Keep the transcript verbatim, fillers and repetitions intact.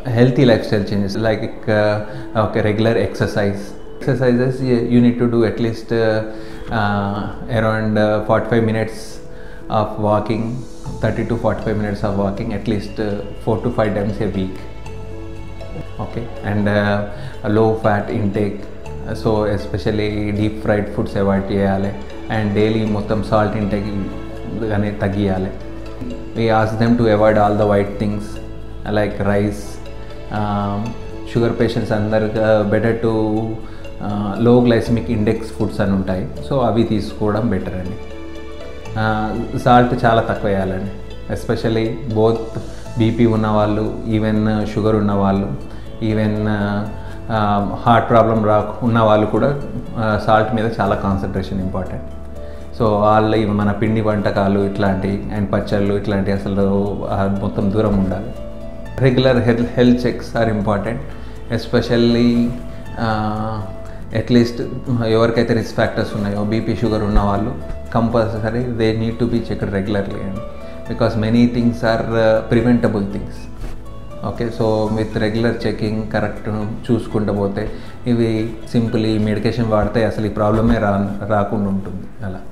healthy lifestyle changes like uh, okay, regular exercise. Exercises you, you need to do at least uh, uh, around uh, forty-five minutes of walking, thirty to forty-five minutes of walking at least uh, four to five times a week. Okay, and uh, a low fat intake, so especially deep fried foods avoid cheyale, and daily మొత్తం salt intake గానే తగ్గియాలి. We ask them to avoid all the white things like rice. um, sugar patients అందరు better to uh, low glycemic index foods అని ఉంటాయి, so అవి తీసుకోవడం better అండి. Salt చాలా తక్కువ వేయాలండి, ఎస్పెషల్లీ బోత్ బీపీ ఉన్నవాళ్ళు, ఈవెన్ షుగర్ ఉన్నవాళ్ళు, ఈవెన్ హార్ట్ ప్రాబ్లం రా ఉన్న వాళ్ళు కూడా సాల్ట్ మీద చాలా కాన్సన్ట్రేషన్ ఇంపార్టెంట్. సో వాళ్ళు మన పిండి వంటకాలు ఇట్లాంటి అండ్ పచ్చళ్ళు ఇట్లాంటి అసలు మొత్తం దూరం ఉండాలి. Regular health health checks are important, especially at least ఎవరికైతే రిస్క్ ఫ్యాక్టర్స్ ఉన్నాయో బీపీ షుగర్ ఉన్న వాళ్ళు compulsory they need to be checked regularly అండి, because many things are preventable things. Okay, so with regular checking correct చూసుకుంటూ పోతే ఇవి simple ఈ medication వాడితే అసలు ఈ ప్రాబ్లమే రా రాకుండా ఉంటుంది అలా.